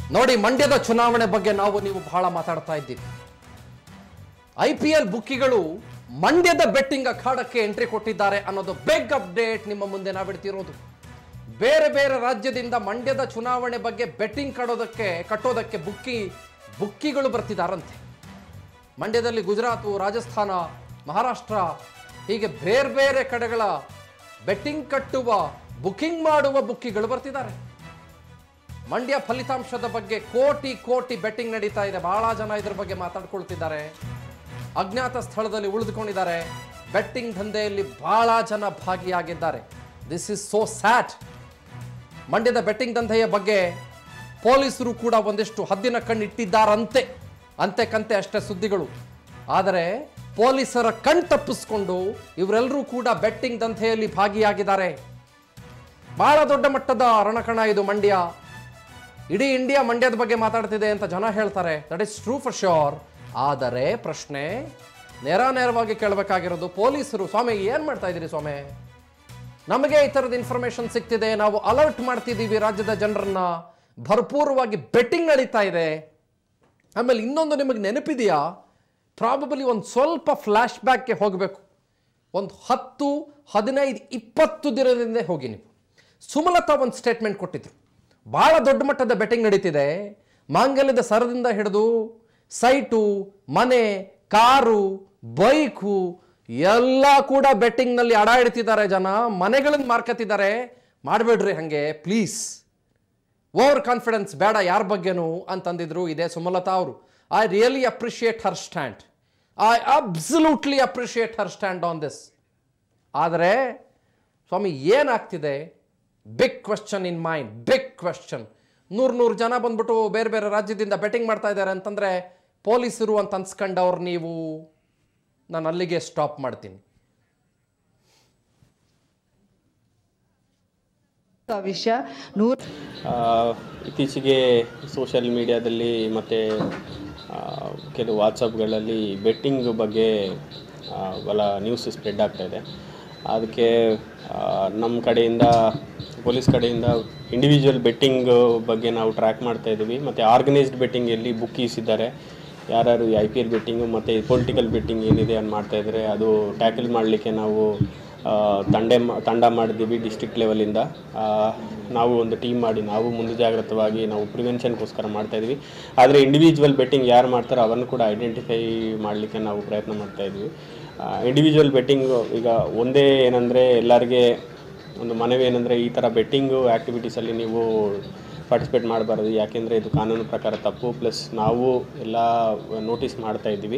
ನೋಡಿ, ಮಂಡ್ಯದ ಚುನಾವಣೆ ಬಗ್ಗೆ ನೀವು ಬಹಳ ಮಾತಾಡ್ತಾ ಇದ್ದೀವಿ. IPL ಬುಕ್ಕಿಗಳು ಮಂಡ್ಯದ ಬೆಟ್ಟಿಂಗ್ ಅಖಾಡಕ್ಕೆ ಎಂಟ್ರಿ ಕೊಟ್ಟಿದ್ದಾರೆ ಅನ್ನೋದು ಬಿಗ್ ಅಪ್ಡೇಟ್ ನಿಮ್ಮ ಮುಂದೆ ನಾವಿಡ್ತಿರೋದು. ಬೇರೆ ಬೇರೆ ರಾಜ್ಯದಿಂದ ಮಂಡ್ಯದ ಚುನಾವಣೆ ಬಗ್ಗೆ ಬೆಟ್ಟಿಂಗ್ ಕಟ್ಟೋದಕ್ಕೆ ಬುಕ್ಕಿಗಳು ಬರ್ತಿದ್ದಾರಂತೆ. ಮಂಡ್ಯದಲ್ಲಿ ಗುಜರಾತ್, ರಾಜಸ್ಥಾನ, ಮಹಾರಾಷ್ಟ್ರ ಹೀಗೆ ಬೇರೆ ಬೇರೆ ಕಡೆಗಳ ಬೆಟ್ಟಿಂಗ್ ಕಟ್ಟುವ, ಬುಕ್ಕಿಂಗ್ ಮಾಡುವ ಬುಕ್ಕಿಗಳು ಬರ್ತಿದ್ದಾರೆ. ಮಂಡ್ಯ ಫಲಿತಾಂಶದ ಬಗ್ಗೆ ಕೋಟಿ ಕೋಟಿ ಬೆಟ್ಟಿಂಗ್ ನಡೀತಾ ಇದೆ. ಬಹಳ ಜನ ಇದ್ರ ಬಗ್ಗೆ ಮಾತಾಡ್ಕೊಳ್ತಿದ್ದಾರೆ. ಅಜ್ಞಾತ ಸ್ಥಳದಲ್ಲಿ ಉಳಿದುಕೊಂಡಿದ್ದಾರೆ. ಬೆಟ್ಟಿಂಗ್ ದಂಧೆಯಲ್ಲಿ ಬಹಳ ಜನ ಭಾಗಿಯಾಗಿದ್ದಾರೆ. This is so sad. ಮಂಡ್ಯದ ಬೆಟ್ಟಿಂಗ್ ದಂಧೆಯ ಬಗ್ಗೆ ಪೊಲೀಸರು ಕೂಡ ಒಂದಿಷ್ಟು ಹದ್ದಿನ ಕಣ್ಣಿಟ್ಟಿದ್ದಾರಂತೆ. ಅಂತೆ ಕಂತೆ ಅಷ್ಟೇ ಸುದ್ದಿಗಳು. ಆದರೆ ಪೊಲೀಸರ ಕಣ್ ತಪ್ಪಿಸ್ಕೊಂಡು ಇವರೆಲ್ಲರೂ ಕೂಡ ಬೆಟ್ಟಿಂಗ್ ದಂಧೆಯಲ್ಲಿ ಭಾಗಿಯಾಗಿದ್ದಾರೆ. ಬಹಳ ದೊಡ್ಡ ಮಟ್ಟದ ರಣಕಣ ಇದು ಮಂಡ್ಯ. ಇಡೀ ಇಂಡಿಯಾ ಮಂಡ್ಯದ ಬಗ್ಗೆ ಮಾತಾಡ್ತಿದೆ ಅಂತ ಜನ ಹೇಳ್ತಾರೆ. That is true for sure. ಆದರೆ ಪ್ರಶ್ನೆ ನೇರವಾಗಿ ಕೇಳಬೇಕಾಗಿರೋದು, ಪೊಲೀಸರು ಸ್ವಾಮಿ ಏನ್ ಮಾಡ್ತಾ ಇದ್ದೀರಿ ಸ್ವಾಮಿ? ನಮಗೆ ಈ ಥರದ ಇನ್ಫಾರ್ಮೇಶನ್ ಸಿಗ್ತಿದೆ, ನಾವು ಅಲರ್ಟ್ ಮಾಡ್ತಿದ್ದೀವಿ ರಾಜ್ಯದ ಜನರನ್ನ, ಭರ್ಪೂರವಾಗಿ ಬೆಟ್ಟಿಂಗ್ ನಡೀತಾ ಇದೆ. ಆಮೇಲೆ ಇನ್ನೊಂದು ನಿಮಗೆ ನೆನಪಿದೆಯಾ? ಪ್ರಾಬಬಲಿ ಒಂದು ಸ್ವಲ್ಪ ಫ್ಲ್ಯಾಶ್ ಬ್ಯಾಕ್ಗೆ ಹೋಗಬೇಕು. ಒಂದು 10, 15, 20 ದಿನದಿಂದ ಹೋಗಿ ನೀವು. ಸುಮಲತಾ ಒಂದು ಸ್ಟೇಟ್ಮೆಂಟ್ ಕೊಟ್ಟಿದ್ರು. ಬಹಳ ದೊಡ್ಡ ಮಟ್ಟದ ಬೆಟ್ಟಿಂಗ್ ನಡೀತಿದೆ. ಮಾಂಗಲ್ಯದ ಸರದಿಂದ ಹಿಡಿದು ಸೈಟು, ಮನೆ, ಕಾರು, ಬೈಕು ಎಲ್ಲ ಕೂಡ ಬೆಟ್ಟಿಂಗ್ನಲ್ಲಿ ಅಡ ಇಡ್ತಿದ್ದಾರೆ. ಜನ ಮನೆಗಳನ್ನು ಮಾರ್ಕತ್ತಿದ್ದಾರೆ. ಮಾಡಬೇಡ್ರಿ ಹಂಗೆ ಪ್ಲೀಸ್. ಓವರ್ ಕಾನ್ಫಿಡೆನ್ಸ್ ಬೇಡ ಯಾರ ಬಗ್ಗೆನೂ ಅಂತಂದಿದ್ರು ಇದೇ ಸುಮಲತಾ ಅವರು. I really appreciate her stand. I absolutely appreciate her stand on this. ಆದರೆ ಸ್ವಾಮಿ ಏನಾಗ್ತಿದೆ? Big question in mind, big question. 100 ಜನ ಬಂದ್ಬಿಟ್ಟು ಬೇರೆ ಬೇರೆ ರಾಜ್ಯದಿಂದ ಬೆಟ್ಟಿಂಗ್ ಮಾಡ್ತಾ ಇದ್ದಾರೆ ಅಂತಂದರೆ ಪೊಲೀಸರು ಅಂತ ಅನ್ಸ್ಕೊಂಡವ್ರು ನೀವು. ನಾನು ಅಲ್ಲಿಗೆ ಸ್ಟಾಪ್ ಮಾಡ್ತೀನಿ. ವಿಷಯ ಇತ್ತೀಚೆಗೆ ಸೋಷಿಯಲ್ ಮೀಡಿಯಾದಲ್ಲಿ ಮತ್ತು ಕೆಲವು ವಾಟ್ಸಪ್ಗಳಲ್ಲಿ ಬೆಟ್ಟಿಂಗ್ ಬಗ್ಗೆ ಬಹಳ ನ್ಯೂಸ್ ಸ್ಪ್ರೆಡ್ ಆಗ್ತಾಯಿದೆ. ಅದಕ್ಕೆ ನಮ್ಮ ಕಡೆಯಿಂದ, ಪೊಲೀಸ್ ಕಡೆಯಿಂದ ಇಂಡಿವಿಜುವಲ್ ಬೆಟ್ಟಿಂಗ್ ಬಗ್ಗೆ ನಾವು ಟ್ರ್ಯಾಕ್ ಮಾಡ್ತಾ ಇದ್ದೀವಿ. ಮತ್ತು ಆರ್ಗನೈಸ್ಡ್ ಬೆಟ್ಟಿಂಗ್ ಎಲ್ಲಿ ಬುಕ್ಕೀಸ್ ಇದ್ದಾರೆ, ಯಾರು ಈ IPL ಬೆಟ್ಟಿಂಗು ಮತ್ತು ಪೊಲಿಟಿಕಲ್ ಬೆಟ್ಟಿಂಗ್ ಏನಿದೆ ಅಂತ ಮಾಡ್ತಾಯಿದ್ರೆ ಅದು ಟ್ಯಾಕಲ್ ಮಾಡಲಿಕ್ಕೆ ನಾವು ತಂಡ ಮಾಡಿದ್ದೀವಿ. ಡಿಸ್ಟ್ರಿಕ್ಟ್ ಲೆವೆಲಿಂದ ನಾವು ಒಂದು ಟೀಮ್ ಮಾಡಿ ನಾವು ಮುಂಜಾಗ್ರತವಾಗಿ ನಾವು ಪ್ರಿವೆನ್ಷನ್ಗೋಸ್ಕರ ಮಾಡ್ತಾಯಿದ್ವಿ. ಆದರೆ ಇಂಡಿವಿಜುವಲ್ ಬೆಟ್ಟಿಂಗ್ ಯಾರು ಮಾಡ್ತಾರೋ ಅವನ್ನು ಕೂಡ ಐಡೆಂಟಿಫೈ ಮಾಡಲಿಕ್ಕೆ ನಾವು ಪ್ರಯತ್ನ ಮಾಡ್ತಾಯಿದ್ವಿ. ಇಂಡಿವಿಜುವಲ್ ಬೆಟ್ಟಿಂಗ್ ಈಗ ಒಂದೇ ಏನಂದರೆ, ಎಲ್ಲರಿಗೆ ಒಂದು ಮನವಿ ಏನಂದರೆ, ಈ ಥರ ಬೆಟ್ಟಿಂಗು ಆ್ಯಕ್ಟಿವಿಟೀಸಲ್ಲಿ ನೀವು ಪಾರ್ಟಿಸಿಪೇಟ್ ಮಾಡಬಾರ್ದು. ಯಾಕೆಂದರೆ ಇದು ಕಾನೂನು ಪ್ರಕಾರ ತಪ್ಪು. ಪ್ಲಸ್ ನಾವು ಎಲ್ಲ ನೋಟಿಸ್ ಮಾಡ್ತಾ ಇದ್ದೀವಿ.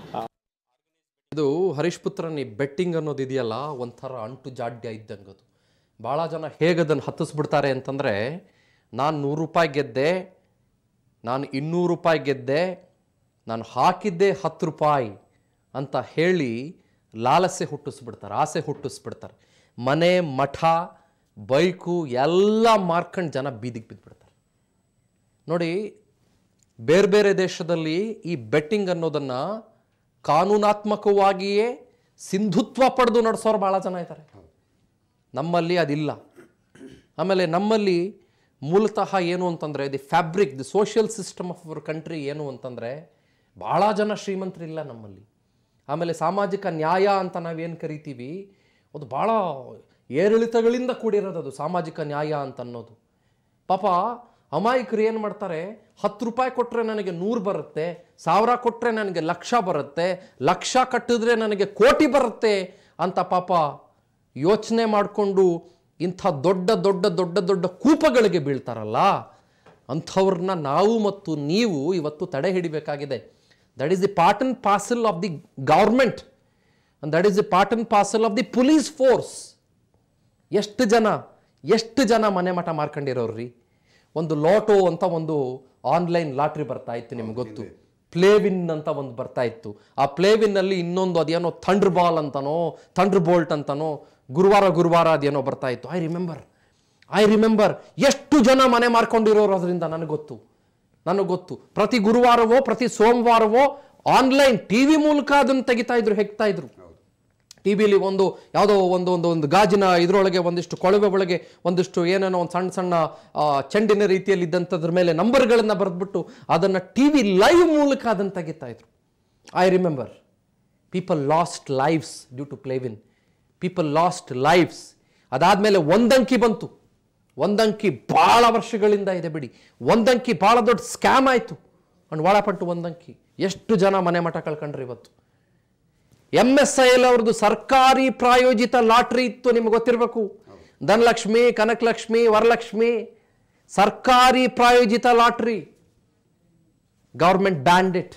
ಇದು ಹರೀಶ್ ಪುತ್ರನ್ ಈ ಬೆಟ್ಟಿಂಗ್ ಅನ್ನೋದು ಇದೆಯಲ್ಲ, ಒಂಥರ ಅಂಟು ಜಾಡ್ಯ ಇದ್ದಂಗೆ. ಅದು ಭಾಳ ಜನ ಹೇಗೆ ಅದನ್ನು ಹತ್ತಿಸ್ಬಿಡ್ತಾರೆ ಅಂತಂದರೆ, ನಾನು 100 ರೂಪಾಯಿ ಗೆದ್ದೆ, ನಾನು 200 ರೂಪಾಯಿ ಗೆದ್ದೆ, ನಾನು ಹಾಕಿದ್ದೆ 10 ರೂಪಾಯಿ ಅಂತ ಹೇಳಿ ಲಾಲಸೆ ಹುಟ್ಟಿಸ್ಬಿಡ್ತಾರೆ, ಆಸೆ ಹುಟ್ಟಿಸ್ಬಿಡ್ತಾರೆ. ಮನೆ, ಮಠ, ಬೈಕು ಎಲ್ಲ ಮಾರ್ಕೊಂಡು ಜನ ಬೀದಿಗೆ ಬಿದ್ದುಬಿಡ್ತಾರೆ. ನೋಡಿ, ಬೇರೆ ಬೇರೆ ದೇಶದಲ್ಲಿ ಈ ಬೆಟ್ಟಿಂಗ್ ಅನ್ನೋದನ್ನು ಕಾನೂನಾತ್ಮಕವಾಗಿಯೇ ಸಿಂಧುತ್ವ ಪಡೆದು ನಡೆಸೋರು ಭಾಳ ಜನ ಇದ್ದಾರೆ. ನಮ್ಮಲ್ಲಿ ಅದಿಲ್ಲ. ಆಮೇಲೆ ನಮ್ಮಲ್ಲಿ ಮೂಲತಃ ಏನು ಅಂತಂದರೆ, the fabric, the social system of our country ಏನು ಅಂತಂದರೆ, ಭಾಳ ಜನ ಶ್ರೀಮಂತರಿಲ್ಲ ನಮ್ಮಲ್ಲಿ. ಆಮೇಲೆ ಸಾಮಾಜಿಕ ನ್ಯಾಯ ಅಂತ ನಾವೇನು ಕರಿತೀವಿ, ಅದು ಭಾಳ ಏರಿಳಿತಗಳಿಂದ ಕೂಡಿರೋದು. ಅದು ಸಾಮಾಜಿಕ ನ್ಯಾಯ ಅಂತ ಅನ್ನೋದು. ಪಾಪ ಅಮಾಯಕರು ಏನು ಮಾಡ್ತಾರೆ, 10 ರೂಪಾಯಿ ಕೊಟ್ಟರೆ ನನಗೆ 100 ಬರುತ್ತೆ, 1000 ಕೊಟ್ಟರೆ ನನಗೆ 1,00,000 ಬರುತ್ತೆ, 1,00,000 ಕಟ್ಟಿದ್ರೆ ನನಗೆ ಕೋಟಿ ಬರುತ್ತೆ ಅಂತ ಪಾಪ ಯೋಚನೆ ಮಾಡಿಕೊಂಡು ಇಂಥ ದೊಡ್ಡ ದೊಡ್ಡ ದೊಡ್ಡ ದೊಡ್ಡ ಕೂಪಗಳಿಗೆ ಬೀಳ್ತಾರಲ್ಲ, ಅಂಥವ್ರನ್ನ ನಾವು ಮತ್ತು ನೀವು ಇವತ್ತು ತಡೆ ಹಿಡಿಬೇಕಾಗಿದೆ. That is the part and parcel of the government, and that is the part and parcel of the police force. ಎಷ್ಟು ಜನ ಮನೆ ಮಠ ಮಾರ್ಕೊಂಡಿರೋರ್ರಿ. ಒಂದು ಲೋಟೋ ಅಂತ ಒಂದು ಆನ್ಲೈನ್ ಲಾಟ್ರಿ ಬರ್ತಾ ಇತ್ತು, ನಿಮ್ಗೆ ಗೊತ್ತು. ಪ್ಲೇವಿನ್ ಅಂತ ಒಂದು ಬರ್ತಾ ಇತ್ತು. ಆ ಪ್ಲೇವಿನ್ನಲ್ಲಿ ಇನ್ನೊಂದು ಅದೇನೋ ಥಂಡರ್ ಬಾಲ್ ಅಂತನೋ ಥಂಡರ್ ಬೋಲ್ಟ್ ಅಂತನೋ ಗುರುವಾರ ಅದೇನೋ ಬರ್ತಾ ಇತ್ತು. ಐ ರಿಮೆಂಬರ್ ಎಷ್ಟು ಜನ ಮನೆ ಮಾರ್ಕೊಂಡಿರೋರು ಅದರಿಂದ ನನಗೆ ಗೊತ್ತು. ಪ್ರತಿ ಗುರುವಾರವೋ ಪ್ರತಿ ಸೋಮವಾರವೋ ಆನ್ಲೈನ್ TV ಮೂಲಕ ಅದನ್ನು ತೆಗಿತಾ ಇದ್ರು, ಹೆಕ್ತಾ ಇದ್ರು. ಟಿ ವಿಲಿ ಯಾವುದೋ ಒಂದು ಗಾಜಿನ ಇದರೊಳಗೆ ಒಂದಿಷ್ಟು ಕೊಳವೆ ಒಳಗೆ ಒಂದಿಷ್ಟು ಏನೇನೋ ಒಂದು ಸಣ್ಣ ಸಣ್ಣ ಚೆಂಡಿನ ರೀತಿಯಲ್ಲಿ ಇದ್ದಂಥದ್ರ ಮೇಲೆ ನಂಬರ್ಗಳನ್ನು ಬರೆದ್ಬಿಟ್ಟು ಅದನ್ನು ಟಿ ವಿ ಲೈವ್ ಮೂಲಕ ಅದನ್ನು ತೆಗಿತಾ ಇದ್ರು. I remember people lost lives due to Playwin. People lost lives. ಅದಾದಮೇಲೆ ಒಂದಂಕಿ ಬಂತು. ಒಂದಂಕಿ ಭಾಳ ವರ್ಷಗಳಿಂದ ಇದೆ ಬಿಡಿ. ಒಂದಂಕಿ ಭಾಳ ದೊಡ್ಡ ಸ್ಕ್ಯಾಮ್ ಆಯಿತು. ಅಂಡ್ ಒಳಪಟ್ಟು ಒಂದಂಕಿ ಎಷ್ಟು ಜನ ಮನೆ ಮಠ ಕಳ್ಕೊಂಡ್ರಿ ಇವತ್ತು. MSIL ಅವ್ರದ್ದು ಸರ್ಕಾರಿ ಪ್ರಾಯೋಜಿತ ಲಾಟ್ರಿ ಇತ್ತು, ನಿಮ್ಗೆ ಗೊತ್ತಿರಬೇಕು. ಧನಲಕ್ಷ್ಮಿ, ಕನಕಲಕ್ಷ್ಮಿ, ವರಲಕ್ಷ್ಮಿ, ಸರ್ಕಾರಿ ಪ್ರಾಯೋಜಿತ ಲಾಟ್ರಿ. Government banned it.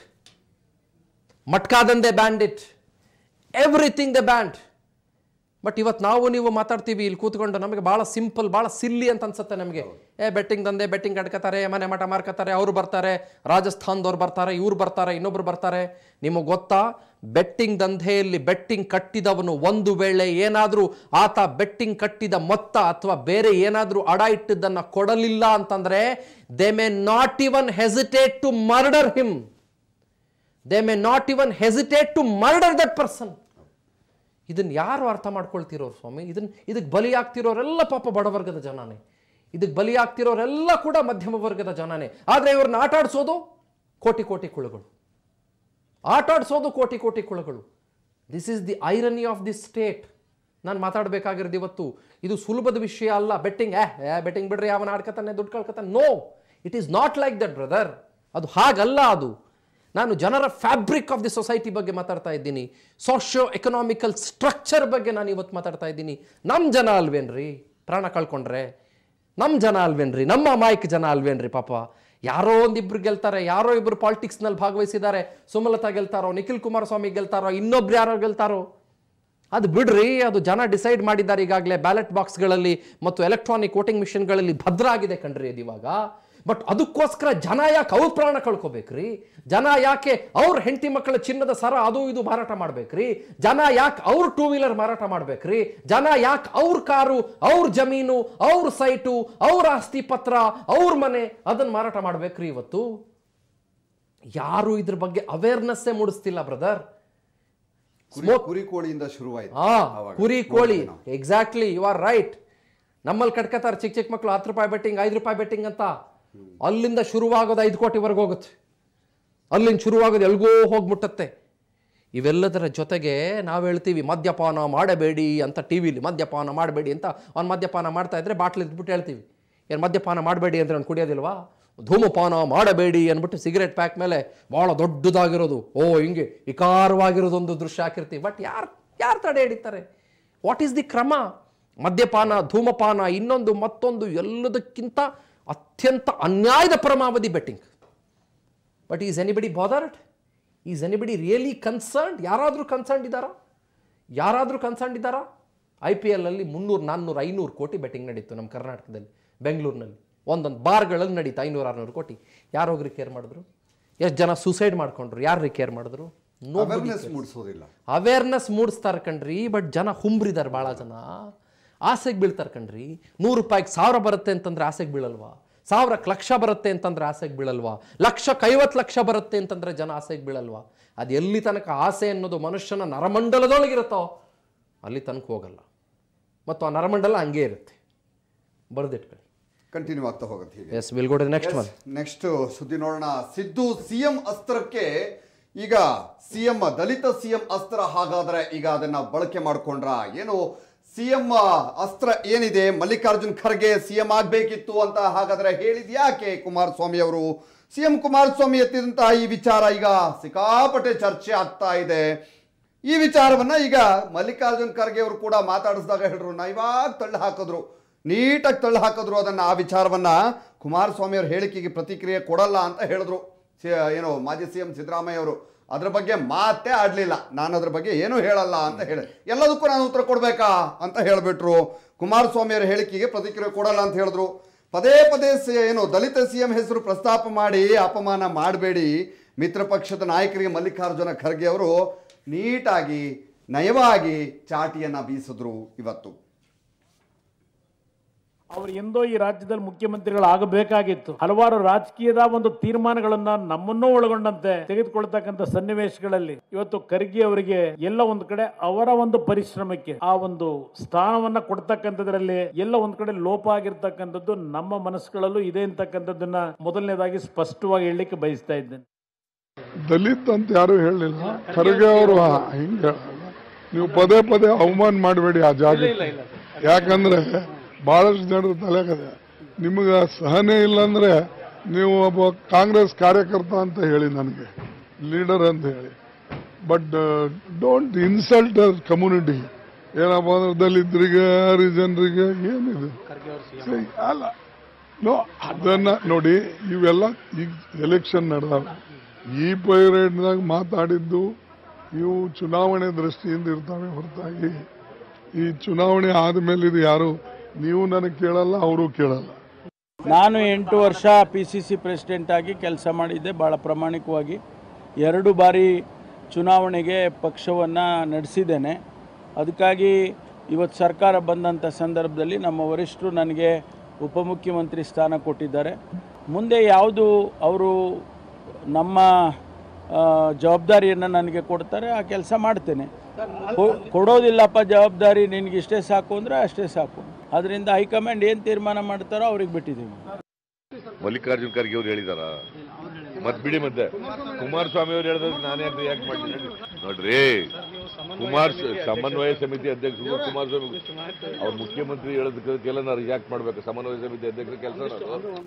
ಮಟ್ಕಾದಂದೆ banned it. Everything the banned. But ಇವತ್ತು ನೀವು ಮಾತಾಡ್ತೀವಿ ಇಲ್ಲಿ ಕೂತ್ಕೊಂಡು, ನಮಗೆ ಭಾಳ ಸಿಂಪಲ್, ಭಾಳ ಸಿಲ್ಲಿ ಅಂತ ಅನ್ಸುತ್ತೆ ನಮಗೆ. ಬೆಟ್ಟಿಂಗ್ ದಂಧೆ, ಬೆಟ್ಟಿಂಗ್ ಕಟ್ಕೋತಾರೆ, ಮನೆ ಮಠ ಮಾರ್ಕೋತಾರೆ, ಅವರು ಬರ್ತಾರೆ, ರಾಜಸ್ಥಾನದವ್ರು ಬರ್ತಾರೆ, ಇವ್ರು ಬರ್ತಾರೆ, ಇನ್ನೊಬ್ರು ಬರ್ತಾರೆ. ನಿಮಗೆ ಗೊತ್ತಾ, ಬೆಟ್ಟಿಂಗ್ ದಂಧೆಯಲ್ಲಿ ಬೆಟ್ಟಿಂಗ್ ಕಟ್ಟಿದವನು ಒಂದು ವೇಳೆ ಏನಾದರೂ ಆತ ಬೆಟ್ಟಿಂಗ್ ಕಟ್ಟಿದ ಮೊತ್ತ ಅಥವಾ ಬೇರೆ ಏನಾದರೂ ಅಡ ಇಟ್ಟಿದ್ದನ್ನು ಕೊಡಲಿಲ್ಲ ಅಂತಂದ್ರೆ they may not even hesitate to murder him. They may not even hesitate to murder that person. ಇದನ್ನು ಯಾರು ಅರ್ಥ ಮಾಡ್ಕೊಳ್ತಿರೋರು ಸ್ವಾಮಿ? ಇದಕ್ಕೆ ಬಲಿಯಾಗ್ತಿರೋರೆಲ್ಲ ಪಾಪ ಬಡವರ್ಗದ ಜನನೇ. ಇದಕ್ಕೆ ಬಲಿಯಾಗ್ತಿರೋರೆಲ್ಲ ಕೂಡ ಮಧ್ಯಮ ವರ್ಗದ ಜನನೇ. ಆದರೆ ಇವ್ರನ್ನ ಆಟಾಡಿಸೋದು ಕೋಟಿ ಕೋಟಿ ಕುಳುಗಳು. ಆಟಾಡಿಸೋದು ಕೋಟಿ ಕೋಟಿ ಕುಳುಗಳು. This is the irony of the state. ನಾನು ಮಾತಾಡಬೇಕಾಗಿರೋದು ಇವತ್ತು ಇದು ಸುಲಭದ ವಿಷಯ ಅಲ್ಲ. ಬೆಟ್ಟಿಂಗ್ ಬೆಟ್ಟಿಂಗ್ ಬಿಡ್ರಿ, ಅವನ ಆಡ್ಕತಾನೆ, ದುಡ್ಡು ಕಳ್ಕತಾನೆ. No, it is not like that brother. ಅದು ಹಾಗಲ್ಲ. ಅದು ನಾನು ಜನರ ಫ್ಯಾಬ್ರಿಕ್ ಆಫ್ ದಿ ಸೊಸೈಟಿ ಬಗ್ಗೆ ಮಾತಾಡ್ತಾ ಇದ್ದೀನಿ. ಸೋಷಿಯೋ ಎಕನಾಮಿಕಲ್ ಸ್ಟ್ರಕ್ಚರ್ ಬಗ್ಗೆ ನಾನು ಇವತ್ತು ಮಾತಾಡ್ತಾ ಇದ್ದೀನಿ. ನಮ್ಮ ಜನ ಅಲ್ವೇನ್ರಿ ಪ್ರಾಣ ಕಳ್ಕೊಂಡ್ರೆ? ನಮ್ಮ ಜನ ಅಲ್ವೇನ್ರಿ? ನಮ್ಮ ಅಮಾಯಕ ಜನ ಅಲ್ವೇನ್ರಿ? ಪಾಪ ಯಾರೋ ಒಂದಿಬ್ರು ಗೆಲ್ತಾರೆ, ಯಾರೋ ಇಬ್ರು ಪಾಲಿಟಿಕ್ಸ್ನಲ್ಲಿ ಭಾಗವಹಿಸಿದ್ದಾರೆ. ಸುಮಲತಾ ಗೆಲ್ತಾರೋ, ನಿಖಿಲ್ ಕುಮಾರಸ್ವಾಮಿ ಗೆಲ್ತಾರೋ, ಇನ್ನೊಬ್ರು ಯಾರೋ ಗೆಲ್ತಾರೋ, ಅದು ಬಿಡ್ರಿ. ಅದು ಜನ ಡಿಸೈಡ್ ಮಾಡಿದ್ದಾರೆ ಈಗಾಗಲೇ. ಬ್ಯಾಲೆಟ್ ಬಾಕ್ಸ್ಗಳಲ್ಲಿ ಮತ್ತು ಎಲೆಕ್ಟ್ರಾನಿಕ್ ವೋಟಿಂಗ್ ಮಿಷಿನ್ಗಳಲ್ಲಿ ಭದ್ರ ಆಗಿದೆ ಕಣ್ರಿ ಅದು ಇವಾಗ. ಬಟ್ ಅದಕ್ಕೋಸ್ಕರ ಜನ ಯಾಕೆ ಅವ್ರ ಪ್ರಾಣ ಕಳ್ಕೊಬೇಕ್ರಿ? ಜನ ಯಾಕೆ ಅವ್ರ ಹೆಂಡತಿ ಮಕ್ಕಳ ಚಿನ್ನದ ಸರ ಅದು ಇದು ಮಾರಾಟ ಮಾಡ್ಬೇಕ್ರಿ? ಜನ ಯಾಕೆ ಅವ್ರ ಟೂ ವೀಲರ್ ಮಾರಾಟ ಮಾಡ್ಬೇಕ್ರಿ? ಜನ ಯಾಕೆ ಅವ್ರ ಕಾರು, ಅವ್ರ ಜಮೀನು, ಅವ್ರ ಸೈಟು, ಅವ್ರ ಆಸ್ತಿ ಪತ್ರ, ಅವ್ರ ಮನೆ ಅದನ್ನ ಮಾರಾಟ ಮಾಡ್ಬೇಕ್ರಿ? ಇವತ್ತು ಯಾರು ಇದ್ರ ಬಗ್ಗೆ ಅವೇರ್ನೆಸ್ಸೇ ಮೂಡಿಸ್ತಿಲ್ಲ ಬ್ರದರ್. ಕುರಿ ಕೋಳಿಯಿಂದ ಶುರುವಾಯಿತು. ಕುರಿ ಕೋಳಿ, ಎಕ್ಸಾಕ್ಟ್ಲಿ, ಯು ಆರ್ ರೈಟ್. ನಮ್ಮಲ್ಲಿ ಕಟ್ಕತಾರೆ ಚಿಕ್ಕ ಚಿಕ್ಕ ಮಕ್ಕಳು 10 ರೂಪಾಯಿ ಬೆಟ್ಟಿಂಗ್, 5 ರೂಪಾಯಿ ಬೆಟ್ಟಿಂಗ್ ಅಂತ. ಅಲ್ಲಿಂದ ಶುರುವಾಗೋದು 5 ಕೋಟಿವರೆಗೆ ಹೋಗುತ್ತೆ. ಅಲ್ಲಿಂದ ಶುರುವಾಗೋದು ಎಲ್ಗೋ ಹೋಗ್ಬಿಟ್ಟತ್ತೆ. ಇವೆಲ್ಲದರ ಜೊತೆಗೆ ನಾವು ಹೇಳ್ತೀವಿ ಮದ್ಯಪಾನ ಮಾಡಬೇಡಿ ಅಂತ. ಟಿ ವಿಲಿ ಮದ್ಯಪಾನ ಮಾಡಬೇಡಿ ಅಂತ. ಅವ್ನು ಮದ್ಯಪಾನ ಮಾಡ್ತಾ ಇದ್ರೆ ಬಾಟ್ಲಿ ಇದ್ಬಿಟ್ಟು ಹೇಳ್ತೀವಿ, ಏನು ಮದ್ಯಪಾನ ಮಾಡಬೇಡಿ ಅಂದರೆ ಅವ್ನು ಕುಡಿಯೋದಿಲ್ವಾ? ಧೂಮಪಾನ ಮಾಡಬೇಡಿ ಅಂದ್ಬಿಟ್ಟು ಸಿಗರೇಟ್ ಪ್ಯಾಕ್ ಮೇಲೆ ಭಾಳ ದೊಡ್ಡದಾಗಿರೋದು, ಹಿಂಗೆ ವಿಕಾರವಾಗಿರೋದೊಂದು ದೃಶ್ಯ ಹಾಕಿರ್ತೀವಿ. ಬಟ್ ಯಾರು ತಡೆ ಹಿಡಿತಾರೆ? ವಾಟ್ ಈಸ್ ದಿ ಕ್ರಮ? ಮದ್ಯಪಾನ, ಧೂಮಪಾನ, ಇನ್ನೊಂದು ಮತ್ತೊಂದು, ಎಲ್ಲದಕ್ಕಿಂತ ಅತ್ಯಂತ ಅನ್ಯಾಯದ ಪರಮಾವಧಿ betting. But is anybody bothered? Is anybody really concerned? ಯಾರಾದರೂ ಕನ್ಸರ್ನ್ಡ್ ಇದ್ದಾರಾ? ಯಾರಾದರೂ ಕನ್ಸರ್ನ್ಡ್ ಇದ್ದಾರಾ? IPL ಅಲ್ಲಿ 300, 400, 500 ಕೋಟಿ ಬೆಟ್ಟಿಂಗ್ ನಡೀತು ನಮ್ಮ ಕರ್ನಾಟಕದಲ್ಲಿ, ಬೆಂಗಳೂರಿನಲ್ಲಿ. ಒಂದೊಂದು ಬಾರ್ಗಳಲ್ಲಿ ನಡೀತು 500, 600 ಕೋಟಿ. ಯಾರು ಹೋಗ್ರಿ ಕೇರ್ ಮಾಡಿದ್ರು? ಎಷ್ಟು ಜನ ಸೂಸೈಡ್ ಮಾಡ್ಕೊಂಡ್ರು? ಯಾರು ಕೇರ್ ಮಾಡಿದ್ರು? ಅವೇರ್ನೆಸ್ ಮೂಡಿಸ್ತಾರೆ ಕಣ್ರಿ. ಬಟ್ ಜನ ಹುಂಬ್ರಿದ್ದಾರೆ. ಭಾಳ ಜನ ಆಸೆಗೆ ಬೀಳ್ತಾರೆ ಕಣ್ರಿ. 100 ರೂಪಾಯಿಗೆ 1000 ಬರುತ್ತೆ ಅಂತಂದ್ರೆ ಆಸೆಗೆ ಬೀಳಲ್ವಾ? 1000ಕ್ಕೆ ಲಕ್ಷ ಬರುತ್ತೆ ಅಂತಂದ್ರೆ ಆಸೆಗೆ ಬೀಳಲ್ವಾ? 1,50,000 ಲಕ್ಷ ಬರುತ್ತೆ ಅಂತಂದ್ರೆ ಜನ ಆಸೆಗೆ ಬೀಳಲ್ವಾ? ಅದು ಎಲ್ಲಿ ತನಕ ಆಸೆ ಅನ್ನೋದು ಮನುಷ್ಯನ ನರಮಂಡಲದೊಳಗಿರುತ್ತೋ ಅಲ್ಲಿ ತನಕ ಹೋಗಲ್ಲ. ಮತ್ತು ಆ ನರಮಂಡಲ ಹಂಗೆ ಇರುತ್ತೆ. ಬರ್ದಿಟ್ಕೊಳ್ಳಿ. ಕಂಟಿನ್ಯೂ ಆಗ್ತಾ ಹೋಗುತ್ತೆ ಹೀಗೆ. Yes, will go to the next one. Next ಸುದ್ದಿ ನೋಡೋಣ. ಸಿದ್ದು CM ಅಸ್ತ್ರಕ್ಕೆ ಈಗ ದಲಿತ CM ಅಸ್ತ್ರ ಹಾಗಾದ್ರೆ ಈಗ ಅದನ್ನ ಬಳಕೆ ಮಾಡ್ಕೊಂಡ್ರ ಏನು? CM ಅಸ್ತ್ರ ಏನಿದೆ, ಮಲ್ಲಿಕಾರ್ಜುನ್ ಖರ್ಗೆ CM ಆಗ್ಬೇಕಿತ್ತು ಅಂತ ಹಾಗಾದ್ರೆ ಹೇಳಿದ್ಯಾಕೆ ಕುಮಾರಸ್ವಾಮಿ ಅವರು? CM ಕುಮಾರಸ್ವಾಮಿ ಎತ್ತಿದಂತಹ ಈ ವಿಚಾರ ಈಗ ಸಿಕ್ಕಾಪಟ್ಟೆ ಚರ್ಚೆ ಆಗ್ತಾ ಇದೆ. ಈ ವಿಚಾರವನ್ನ ಈಗ ಮಲ್ಲಿಕಾರ್ಜುನ್ ಖರ್ಗೆ ಅವರು ಕೂಡ ಮಾತಾಡಿಸಿದಾಗ ಹೇಳಿದ್ರು, ಇವಾಗ ತಳ್ಳಿ ಹಾಕಿದ್ರು, ನೀಟಾಗಿ ತಳ್ಳಿ ಹಾಕಿದ್ರು ಅದನ್ನ. ಆ ವಿಚಾರವನ್ನ ಕುಮಾರಸ್ವಾಮಿ ಅವ್ರ ಹೇಳಿಕೆಗೆ ಪ್ರತಿಕ್ರಿಯೆ ಕೊಡಲ್ಲ ಅಂತ ಹೇಳಿದ್ರು. ಏನು ಮಾಜಿ CM ಸಿದ್ದರಾಮಯ್ಯ ಅವರು ಅದ್ರ ಬಗ್ಗೆ ಮಾತೇ ಆಡಲಿಲ್ಲ. ನಾನು ಅದ್ರ ಬಗ್ಗೆ ಏನೂ ಹೇಳಲ್ಲ ಅಂತ ಹೇಳಿ, ಎಲ್ಲದಕ್ಕೂ ನಾನು ಉತ್ತರ ಕೊಡಬೇಕಾ ಅಂತ ಹೇಳಿಬಿಟ್ರು. ಕುಮಾರಸ್ವಾಮಿ ಅವರ ಹೇಳಿಕೆಗೆ ಪ್ರತಿಕ್ರಿಯೆ ಕೊಡಲ್ಲ ಅಂತ ಹೇಳಿದ್ರು. ಪದೇ ಪದೇ ಏನು ದಲಿತ CM ಹೆಸರು ಪ್ರಸ್ತಾಪ ಮಾಡಿ ಅಪಮಾನ ಮಾಡಬೇಡಿ. ಮಿತ್ರ ಪಕ್ಷದ ನಾಯಕರಿಗೆ ಮಲ್ಲಿಕಾರ್ಜುನ ಖರ್ಗೆ ಅವರು ನೀಟಾಗಿ ನಯವಾಗಿ ಚಾಟಿಯನ್ನು ಬೀಸಿದ್ರು ಇವತ್ತು. ಅವರು ಎಂದೋ ಈ ರಾಜ್ಯದಲ್ಲಿ ಮುಖ್ಯಮಂತ್ರಿಗಳಾಗಬೇಕಾಗಿತ್ತು. ಹಲವಾರು ರಾಜಕೀಯದ ಒಂದು ತೀರ್ಮಾನಗಳನ್ನ ನಮ್ಮನ್ನೂ ಒಳಗೊಂಡಂತೆ ತೆಗೆದುಕೊಳ್ತಕ್ಕಂಥ ಸನ್ನಿವೇಶಗಳಲ್ಲಿ ಇವತ್ತು ಖರ್ಗೆ ಅವರಿಗೆ ಎಲ್ಲ ಒಂದು ಕಡೆ ಅವರ ಒಂದು ಪರಿಶ್ರಮಕ್ಕೆ ಆ ಒಂದು ಸ್ಥಾನವನ್ನ ಕೊಡ್ತಕ್ಕಂಥದ್ರಲ್ಲಿ ಎಲ್ಲ ಒಂದ್ ಕಡೆ ಲೋಪ ಆಗಿರ್ತಕ್ಕಂಥದ್ದು ನಮ್ಮ ಮನಸ್ಸುಗಳಲ್ಲೂ ಇದೆ ಅಂತಕ್ಕಂಥದ್ದನ್ನ ಮೊದಲನೇದಾಗಿ ಸ್ಪಷ್ಟವಾಗಿ ಹೇಳಲಿಕ್ಕೆ ಬಯಸ್ತಾ ಇದ್ದೇನೆ. ದಲಿತ ಅಂತ ಯಾರು ಹೇಳಲಿಲ್ಲ. ಖರ್ಗೆ ಅವರು ಹಿಂಗ ನೀವು ಪದೇ ಪದೇ ಅವಮಾನ ಮಾಡಬೇಡಿ ಆ ಜಾಗ. ಯಾಕಂದ್ರೆ ಬಹಳಷ್ಟು ಜನರ ತಲೆಗದೆ ನಿಮ್ಗೆ ಸಹನೆ ಇಲ್ಲ ಅಂದ್ರೆ ನೀವು ಒಬ್ಬ ಕಾಂಗ್ರೆಸ್ ಕಾರ್ಯಕರ್ತ ಅಂತ ಹೇಳಿ, ನನಗೆ ಲೀಡರ್ ಅಂತ ಹೇಳಿ. But don't insult community. ಏನಪ್ಪ ಅಂದ್ರೆ ದಲಿತರಿಗೆ ಹರಿಜನರಿಗೆ ಏನಿದೆ ಅಲ್ಲ. ನೋ, ಅದನ್ನ ನೋಡಿ, ಇವೆಲ್ಲ ಈಗ ಎಲೆಕ್ಷನ್ ನಡೆದಾವ. ಈ ಪೈರೇಟ್ನಾಗ ಮಾತಾಡಿದ್ದು ಇವು ಚುನಾವಣೆ ದೃಷ್ಟಿಯಿಂದ ಇರ್ತಾವೆ ಹೊರತಾಗಿ ಈ ಚುನಾವಣೆ ಆದಮೇಲೆ ಇದು ಯಾರು ನೀವು ನನಗೆ ಕೇಳಲ್ಲ, ಅವರು ಕೇಳಲ್ಲ. ನಾನು 8 ವರ್ಷ PCC ಪ್ರೆಸಿಡೆಂಟ್ ಆಗಿ ಕೆಲಸ ಮಾಡಿದ್ದೆ. ಭಾಳ ಪ್ರಾಮಾಣಿಕವಾಗಿ 2 ಬಾರಿ ಚುನಾವಣೆಗೆ ಪಕ್ಷವನ್ನು ನಡೆಸಿದ್ದೇನೆ. ಅದಕ್ಕಾಗಿ ಇವತ್ತು ಸರ್ಕಾರ ಬಂದಂಥ ಸಂದರ್ಭದಲ್ಲಿ ನಮ್ಮ ವರಿಷ್ಠರು ನನಗೆ ಉಪಮುಖ್ಯಮಂತ್ರಿ ಸ್ಥಾನ ಕೊಟ್ಟಿದ್ದಾರೆ. ಮುಂದೆ ಯಾವುದು ಅವರು ನಮ್ಮ ಜವಾಬ್ದಾರಿಯನ್ನು ನನಗೆ ಕೊಡ್ತಾರೆ ಆ ಕೆಲಸ ಮಾಡ್ತೇನೆ. ಕೊಡೋದಿಲ್ಲಪ್ಪ ಜವಾಬ್ದಾರಿ ನಿನಗೆ ಇಷ್ಟೇ ಸಾಕು ಅಂದರೆ ಅಷ್ಟೇ ಸಾಕು. ಅದರಿಂದ ಹೈಕಮಾಂಡ್ ಏನು ತೀರ್ಮಾನ ಮಾಡ್ತಾರೋ ಅವ್ರಿಗೆ ಬಿಟ್ಟಿದ್ದೀವಿ. ಮಲ್ಲಿಕಾರ್ಜುನ್ ಖರ್ಗೆ ಅವ್ರು ಹೇಳಿದಾರ ಮತ್ ಬಿಡಿ. ಮತ್ತೆ ಕುಮಾರಸ್ವಾಮಿ ಅವ್ರು ಹೇಳಿದ್ರೆ ನಾನೇ ರಿಯಾಕ್ಟ್ ಮಾಡ್ತೀನಿ ನೋಡ್ರಿ. ಸಮನ್ವಯ ಸಮಿತಿ ಅಧ್ಯಕ್ಷರು ಕುಮಾರಸ್ವಾಮಿ ಅವ್ರ ಮುಖ್ಯಮಂತ್ರಿ ಹೇಳೋದಕ್ಕೆಲ್ಲ ನಾವು ರಿಯಾಕ್ಟ್ ಮಾಡ್ಬೇಕು. ಸಮನ್ವಯ ಸಮಿತಿ ಅಧ್ಯಕ್ಷರ ಕೆಲಸ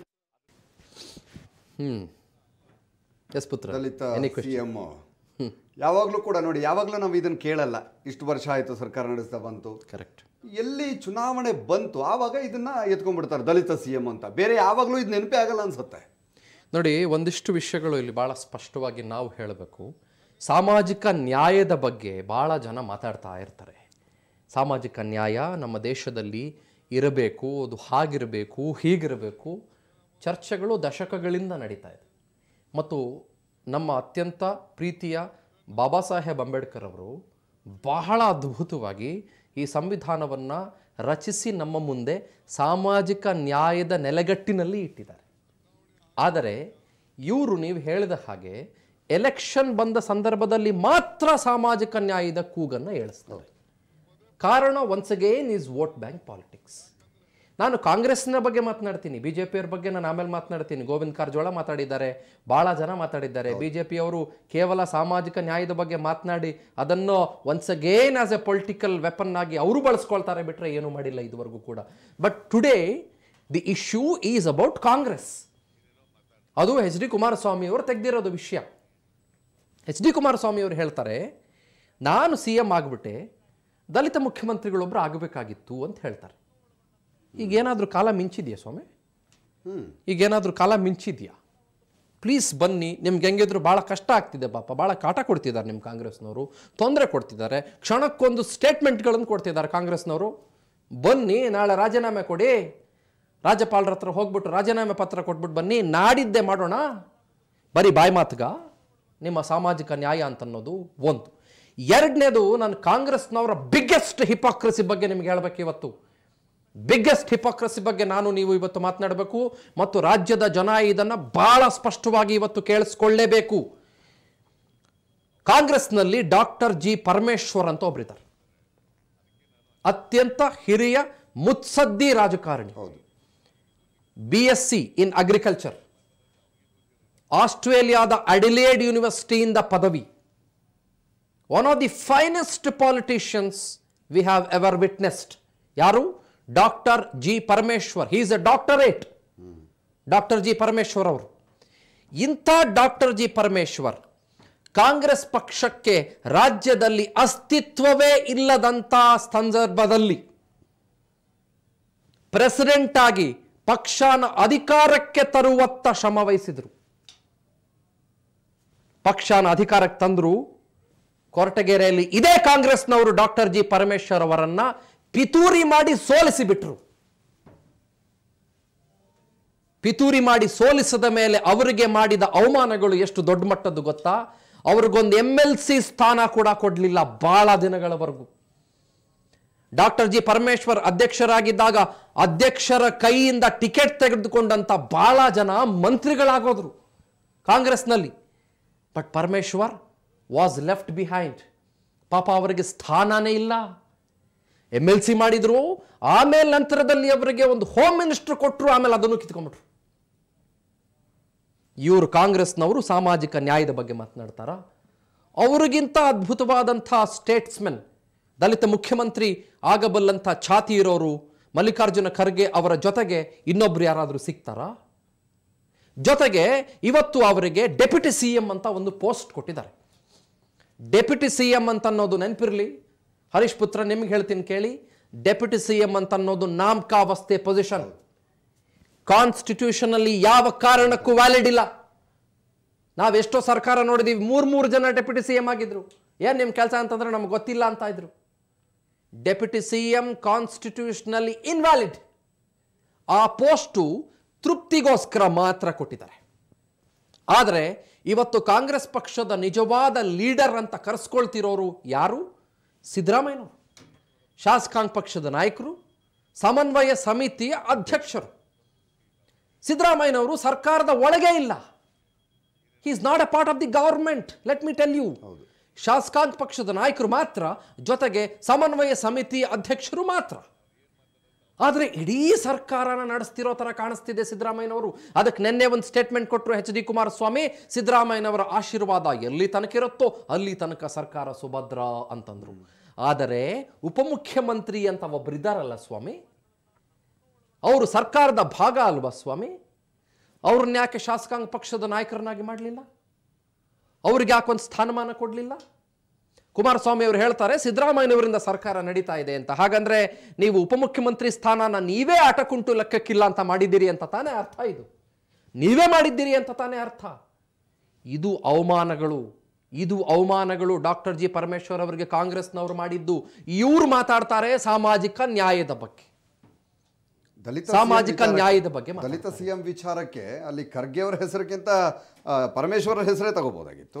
ದಲಿತ ಸಿಎಂ ಯಾವಾಗಲೂ ಕೂಡ ನೋಡಿ, ಯಾವಾಗಲೂ ನಾವು ಇದನ್ನು ಕೇಳಲ್ಲ. ಇಷ್ಟು ವರ್ಷ ಆಯಿತು ಸರ್ಕಾರ ನಡೆಸ್ತಾ ಬಂತು, ಕರೆಕ್ಟ್. ಎಲ್ಲಿ ಚುನಾವಣೆ ಬಂತು ಆವಾಗ ಇದನ್ನ ಎತ್ಕೊಂಡ್ಬಿಡ್ತಾರೆ ದಲಿತ ಸಿಎಂ ಅಂತ. ಬೇರೆ ಯಾವಾಗಲೂ ಇದು ನೆನಪೇ ಆಗಲ್ಲ ಅನ್ಸುತ್ತೆ. ನೋಡಿ, ಒಂದಿಷ್ಟು ವಿಷಯಗಳು ಇಲ್ಲಿ ಭಾಳ ಸ್ಪಷ್ಟವಾಗಿ ನಾವು ಹೇಳಬೇಕು. ಸಾಮಾಜಿಕ ನ್ಯಾಯದ ಬಗ್ಗೆ ಭಾಳ ಜನ ಮಾತಾಡ್ತಾ ಇರ್ತಾರೆ. ಸಾಮಾಜಿಕ ನ್ಯಾಯ ನಮ್ಮ ದೇಶದಲ್ಲಿ ಇರಬೇಕು, ಅದು ಹಾಗಿರಬೇಕು, ಹೀಗಿರಬೇಕು. ಚರ್ಚೆಗಳು ದಶಕಗಳಿಂದ ನಡೀತಾ ಇದೆ. ಮತ್ತು ನಮ್ಮ ಅತ್ಯಂತ ಪ್ರೀತಿಯ ಬಾಬಾ ಸಾಹೇಬ್ ಅಂಬೇಡ್ಕರ್ ಅವರು ಬಹಳ ಅದ್ಭುತವಾಗಿ ಈ ಸಂವಿಧಾನವನ್ನು ರಚಿಸಿ ನಮ್ಮ ಮುಂದೆ ಸಾಮಾಜಿಕ ನ್ಯಾಯದ ನೆಲೆಗಟ್ಟಿನಲ್ಲಿ ಇಟ್ಟಿದ್ದಾರೆ. ಆದರೆ ಇವರು ನೀವು ಹೇಳಿದ ಹಾಗೆ ಎಲೆಕ್ಷನ್ ಬಂದ ಸಂದರ್ಭದಲ್ಲಿ ಮಾತ್ರ ಸಾಮಾಜಿಕ ನ್ಯಾಯದ ಕೂಗನ್ನು ಏಳಿಸ್ತಾರೆ. ಕಾರಣ once again is vote bank politics. ನಾನು ಕಾಂಗ್ರೆಸ್ನ ಬಗ್ಗೆ ಮಾತನಾಡ್ತೀನಿ, ಬಿಜೆಪಿಯವ್ರ ಬಗ್ಗೆ ನಾನು ಆಮೇಲೆ ಮಾತನಾಡ್ತೀನಿ. ಗೋವಿಂದ ಕಾರಜೋಳ ಮಾತಾಡಿದ್ದಾರೆ, ಭಾಳ ಜನ ಮಾತಾಡಿದ್ದಾರೆ. ಬಿಜೆಪಿಯವರು ಕೇವಲ ಸಾಮಾಜಿಕ ನ್ಯಾಯದ ಬಗ್ಗೆ ಮಾತನಾಡಿ ಅದನ್ನು once again as a political weapon ಆಗಿ ಅವರು ಬಳಸ್ಕೊಳ್ತಾರೆ, ಬಿಟ್ಟರೆ ಏನೂ ಮಾಡಿಲ್ಲ ಇದುವರೆಗೂ ಕೂಡ. But today the issue is about Congress. ಅದು ಎಚ್ ಡಿ ಕುಮಾರಸ್ವಾಮಿ ಅವರು ತೆಗೆದಿರೋದು ವಿಷಯ. ಎಚ್ ಡಿ ಕುಮಾರಸ್ವಾಮಿ ಅವರು ಹೇಳ್ತಾರೆ, ನಾನು CM ಆಗಿಬಿಟ್ಟೆ, ದಲಿತ ಮುಖ್ಯಮಂತ್ರಿಗಳೊಬ್ಬರು ಆಗಬೇಕಾಗಿತ್ತು ಅಂತ ಹೇಳ್ತಾರೆ. ಈಗೇನಾದರೂ ಕಾಲ ಮಿಂಚಿದೆಯಾ ಸ್ವಾಮಿ? ಈಗೇನಾದರೂ ಕಾಲ ಮಿಂಚಿದೆಯಾ? ಪ್ಲೀಸ್ ಬನ್ನಿ. ನಿಮ್ಗೆ ಹೆಂಗಿದ್ರು ಭಾಳ ಕಷ್ಟ ಆಗ್ತಿದೆ ಪಾಪ, ಭಾಳ ಕಾಟ ಕೊಡ್ತಿದ್ದಾರೆ ನಿಮ್ಮ ಕಾಂಗ್ರೆಸ್ನವರು, ತೊಂದರೆ ಕೊಡ್ತಿದ್ದಾರೆ, ಕ್ಷಣಕ್ಕೊಂದು ಸ್ಟೇಟ್ಮೆಂಟ್ಗಳನ್ನು ಕೊಡ್ತಿದ್ದಾರೆ ಕಾಂಗ್ರೆಸ್ನವರು. ಬನ್ನಿ, ನಾಳೆ ರಾಜೀನಾಮೆ ಕೊಡಿ, ರಾಜ್ಯಪಾಲರ ಹತ್ರ ಹೋಗ್ಬಿಟ್ಟು ರಾಜೀನಾಮೆ ಪತ್ರ ಕೊಟ್ಬಿಟ್ಟು ಬನ್ನಿ, ನಾಡಿದ್ದೇ ಮಾಡೋಣ. ಬರೀ ಬಾಯಿ ಮಾತುಗ ನಿಮ್ಮ ಸಾಮಾಜಿಕ ನ್ಯಾಯ ಅಂತನ್ನೋದು ಒಂದು. ಎರಡನೇದು, ನಾನು ಕಾಂಗ್ರೆಸ್ನವರ ಬಿಗ್ಗೆಸ್ಟ್ ಹಿಪಾಕ್ರಸಿ ಬಗ್ಗೆ ನಿಮ್ಗೆ ಹೇಳಬೇಕು ಇವತ್ತು. ಬಿಗ್ಗೆಸ್ಟ್ ಹಿಪಾಕ್ರಸಿ ಬಗ್ಗೆ ನಾನು ನೀವು ಇವತ್ತು ಮಾತನಾಡಬೇಕು. ಮತ್ತು ರಾಜ್ಯದ ಜನ ಇದನ್ನು ಬಹಳ ಸ್ಪಷ್ಟವಾಗಿ ಇವತ್ತು ಕೇಳಿಸ್ಕೊಳ್ಳೇಬೇಕು. ಕಾಂಗ್ರೆಸ್ನಲ್ಲಿ ಡಾಕ್ಟರ್ G. ಪರಮೇಶ್ವರ್ ಅಂತ ಒಬ್ಬರಿದ್ದಾರೆ. ಅತ್ಯಂತ ಹಿರಿಯ ಮುತ್ಸದ್ದಿ ರಾಜಕಾರಣಿ. BSc ಇನ್ ಅಗ್ರಿಕಲ್ಚರ್, ಆಸ್ಟ್ರೇಲಿಯಾದ ಅಡಿಲೇಡ್ ಯೂನಿವರ್ಸಿಟಿಯಿಂದ ಪದವಿ. One of the finest politicians we have ever witnessed. ಯಾರು? Doctor G. Parameshwar. He is a doctorate. Doctor G. Parameshwar ಅವರು. ಇಂಥ ಡಾಕ್ಟರ್ G. ಪರಮೇಶ್ವರ್ ಕಾಂಗ್ರೆಸ್ ಪಕ್ಷಕ್ಕೆ ರಾಜ್ಯದಲ್ಲಿ ಅಸ್ತಿತ್ವವೇ ಇಲ್ಲದಂಥ ಸಂದರ್ಭದಲ್ಲಿ ಪ್ರೆಸಿಡೆಂಟ್ ಆಗಿ ಪಕ್ಷನ ಅಧಿಕಾರಕ್ಕೆ ತರುವತ್ತ ಶ್ರಮ ವಹಿಸಿದ್ರು. ಪಕ್ಷನ ಅಧಿಕಾರಕ್ಕೆ ತಂದ್ರು. ಕೊರಟಗೆರೆಯಲ್ಲಿ ಇದೇ ಕಾಂಗ್ರೆಸ್ನವರು ಡಾಕ್ಟರ್ G. ಪರಮೇಶ್ವರ್ ಅವರನ್ನ ಪಿತೂರಿ ಮಾಡಿ ಸೋಲಿಸಿ ಬಿಟ್ರು. ಪಿತೂರಿ ಮಾಡಿ ಸೋಲಿಸದ ಮೇಲೆ ಅವರಿಗೆ ಮಾಡಿದ ಅವಮಾನಗಳು ಎಷ್ಟು ದೊಡ್ಡ ಮಟ್ಟದ್ದು ಗೊತ್ತಾ? ಅವ್ರಿಗೊಂದು MLC ಸ್ಥಾನ ಕೂಡ ಕೊಡಲಿಲ್ಲ ಬಹಳ ದಿನಗಳವರೆಗೂ. ಡಾಕ್ಟರ್ ಜಿ ಪರಮೇಶ್ವರ್ ಅಧ್ಯಕ್ಷರಾಗಿದ್ದಾಗ ಅಧ್ಯಕ್ಷರ ಕೈಯಿಂದ ಟಿಕೆಟ್ ತೆಗೆದುಕೊಂಡಂತ ಬಹಳ ಜನ ಮಂತ್ರಿಗಳಾಗೋದ್ರು ಕಾಂಗ್ರೆಸ್ನಲ್ಲಿ. But Parameshwar was left behind. ಪಾಪ ಅವರಿಗೆ ಸ್ಥಾನನೇ ಇಲ್ಲ. MLC ಮಾಡಿದ್ರು, ಆಮೇಲೆ ನಂತರದಲ್ಲಿ ಅವರಿಗೆ ಒಂದು ಹೋಮ್ ಮಿನಿಸ್ಟರ್ ಕೊಟ್ಟರು, ಆಮೇಲೆ ಅದನ್ನು ಕಿತ್ಕೊಂಡ್ಬಿಟ್ರು. ಇವರು ಕಾಂಗ್ರೆಸ್ನವರು ಸಾಮಾಜಿಕ ನ್ಯಾಯದ ಬಗ್ಗೆ ಮಾತನಾಡ್ತಾರ? ಅವರಿಗಿಂತ ಅದ್ಭುತವಾದಂಥ ಸ್ಟೇಟ್ಸ್ಮೆನ್, ದಲಿತ ಮುಖ್ಯಮಂತ್ರಿ ಆಗಬಲ್ಲಂಥ ಛಾತಿ ಇರೋರು ಮಲ್ಲಿಕಾರ್ಜುನ ಖರ್ಗೆ ಅವರ ಜೊತೆಗೆ ಇನ್ನೊಬ್ರು ಯಾರಾದರೂ ಸಿಗ್ತಾರಾ? ಜೊತೆಗೆ ಇವತ್ತು ಅವರಿಗೆ ಡೆಪ್ಯೂಟಿ CM ಅಂತ ಒಂದು ಪೋಸ್ಟ್ ಕೊಟ್ಟಿದ್ದಾರೆ. ಡೆಪ್ಯೂಟಿ CM ಅಂತ ಅನ್ನೋದು ನೆನಪಿರಲಿ ಹರೀಶ್ ಪುತ್ರ, ನಿಮ್ಗೆ ಹೇಳ್ತೀನಿ ಕೇಳಿ. ಡೆಪ್ಯೂಟಿ CM ಅಂತ ಅನ್ನೋದು ನಾಮಕಾವಸ್ಥೆ ಪೊಸಿಷನ್. ಕಾನ್ಸ್ಟಿಟ್ಯೂಷನ್ ಅಲ್ಲಿ ಯಾವ ಕಾರಣಕ್ಕೂ ವ್ಯಾಲಿಡ್ ಇಲ್ಲ. ನಾವೆಷ್ಟೋ ಸರ್ಕಾರ ನೋಡಿದೀವಿ, 3 ಜನ ಡೆಪ್ಯೂಟಿ CM ಆಗಿದ್ರು. ಏನ್ ನಿಮ್ ಕೆಲಸ ಅಂತಂದ್ರೆ ನಮ್ಗೆ ಗೊತ್ತಿಲ್ಲ ಅಂತ ಇದ್ರು. ಡೆಪ್ಯೂಟಿ CM ಕಾನ್ಸ್ಟಿಟ್ಯೂಷನಲ್ಲಿ ಇನ್ವ್ಯಾಲಿಡ್. ಆ ಪೋಸ್ಟು ತೃಪ್ತಿಗೋಸ್ಕರ ಮಾತ್ರ ಕೊಟ್ಟಿದ್ದಾರೆ. ಆದರೆ ಇವತ್ತು ಕಾಂಗ್ರೆಸ್ ಪಕ್ಷದ ನಿಜವಾದ ಲೀಡರ್ ಅಂತ ಕರೆಸ್ಕೊಳ್ತಿರೋರು ಯಾರು? ಸಿದ್ದರಾಮಯ್ಯನವರು, ಶಾಸಕಾಂಗ ಪಕ್ಷದ ನಾಯಕರು, ಸಮನ್ವಯ ಸಮಿತಿಯ ಅಧ್ಯಕ್ಷರು. ಸಿದ್ದರಾಮಯ್ಯನವರು ಸರ್ಕಾರದ ಒಳಗೆ ಇಲ್ಲ. He is not a part of the government. Let me tell you. ಶಾಸಕಾಂಗ ಪಕ್ಷದ ನಾಯಕರು ಮಾತ್ರ, ಜೊತೆಗೆ ಸಮನ್ವಯ ಸಮಿತಿ ಅಧ್ಯಕ್ಷರು ಮಾತ್ರ. ಆದರೆ ಇಡೀ ಸರ್ಕಾರನ ನಡೆಸ್ತಿರೋ ತರ ಕಾಣಿಸ್ತಿದೆ ಸಿದ್ದರಾಮಯ್ಯನವರು. ಅದಕ್ಕೆ ನಿನ್ನೆ ಒಂದು ಸ್ಟೇಟ್ಮೆಂಟ್ ಕೊಟ್ಟರು HD ಕುಮಾರಸ್ವಾಮಿ. ಸಿದ್ದರಾಮಯ್ಯನವರ ಆಶೀರ್ವಾದ ಎಲ್ಲಿ ತನಕ ಇರುತ್ತೋ ಅಲ್ಲಿ ತನಕ ಸರ್ಕಾರ ಸುಭದ್ರ ಅಂತಂದ್ರು. ಆದರೆ ಉಪಮುಖ್ಯಮಂತ್ರಿ ಅಂತ ಒಬ್ಬರಿದ್ದಾರಲ್ಲ ಸ್ವಾಮಿ, ಅವರು ಸರ್ಕಾರದ ಭಾಗ ಅಲ್ವಾ ಸ್ವಾಮಿ? ಅವ್ರನ್ನ ಯಾಕೆ ಶಾಸಕಾಂಗ ಪಕ್ಷದ ನಾಯಕರನ್ನಾಗಿ ಮಾಡಲಿಲ್ಲ? ಅವ್ರಿಗೆ ಯಾಕೆ ಒಂದು ಸ್ಥಾನಮಾನ ಕೊಡಲಿಲ್ಲ? ಕುಮಾರಸ್ವಾಮಿ ಅವರು ಹೇಳ್ತಾರೆ ಸಿದ್ದರಾಮಯ್ಯನವರಿಂದ ಸರ್ಕಾರ ನಡೀತಾ ಇದೆ ಅಂತ. ಹಾಗಂದ್ರೆ ನೀವು ಉಪಮುಖ್ಯಮಂತ್ರಿ ಸ್ಥಾನನ ನೀವೇ ಆಟಕ್ಕುಂಟು ಲೆಕ್ಕಕ್ಕಿಲ್ಲ ಅಂತ ಮಾಡಿದ್ದೀರಿ ಅಂತ ತಾನೇ ಅರ್ಥ. ಇದು ನೀವೇ ಮಾಡಿದ್ದೀರಿ ಅಂತ ತಾನೇ ಅರ್ಥ. ಇದು ಅವಮಾನಗಳು, ಇದು ಅವಮಾನಗಳು. ಡಾಕ್ಟರ್ ಜಿ ಪರಮೇಶ್ವರ್ ಅವರಿಗೆ ಕಾಂಗ್ರೆಸ್ನವರು ಮಾಡಿದ್ದು. ಇವ್ರು ಮಾತಾಡ್ತಾರೆ ಸಾಮಾಜಿಕ ನ್ಯಾಯದ ಬಗ್ಗೆ, ಸಾಮಾಜಿಕ ನ್ಯಾಯದ ಬಗ್ಗೆ. ದಲಿತ CM ವಿಚಾರಕ್ಕೆ ಅಲ್ಲಿ ಖರ್ಗೆ ಅವರ ಹೆಸರಿಗಿಂತ ಪರಮೇಶ್ವರ ಹೆಸರೇ ತಗೋಬಹುದಾಗಿತ್ತು.